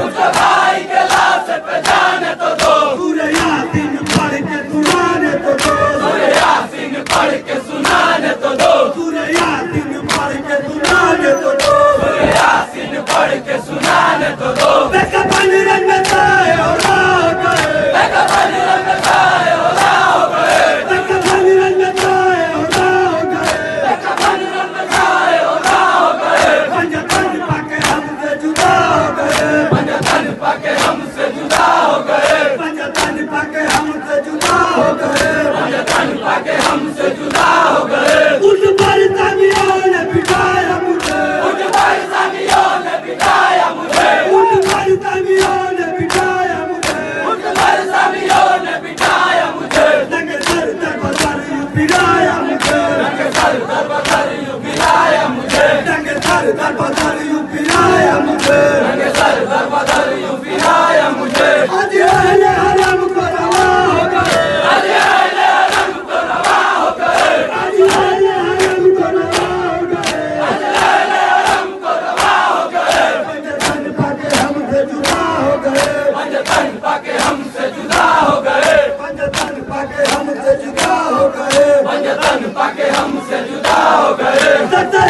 मुझे भाई के लाश पे जाने तो दो। सूरह यासीन पढ़ के सुनाने तो दो। सूरह यासीन पढ़ के सुनाने तो दो। सूरह यासीन पढ़ के सुनाने तो दो। सूरह यासीन पढ़ के सुनाने तो दो। बेकफन रंगताए और हो गए। बेकफन रंगताए और हो गए। बेकफन रंगताए और हो गए। बेकफन रंगताए और हो गए। पंजतन पाके हमसे जुदा हो गए। पंजतन पाके हमसे जुदा हो गए। पंजतन पाके हमसे जुदा हो गए। पंजतन पाके हमसे जुदा हो गए। उस पर तामियों ने बिठाया मुझे। उस पर तामियों ने बिठाया मुझे। उस पर तामियों ने बिठाया मुझे। उस पर तामियों ने बिठाया मुझे। नंगे सर दर बदर यूं पिराया मुझे। नंगे सर दर बदर यूं पिराया मुझे। नंगे सर दर बदर यूं पिराया मुझे। नंगे सर दर बदर यूं पिराया मुझे। आज अहले हरम को रवा हो गए। आज अहले हरम को रवा हो गए। आज अहले हरम को रवा हो गए। आज अहले हरम को रवा हो गए। पंजतन पाके हमसे जुदा हो गए। पंजतन पाके हमसे जुदा हो गए। पंजतन पाके हमसे जुदा हो गए। पंजतन पाके हमसे जुदा हो गए। सत्तर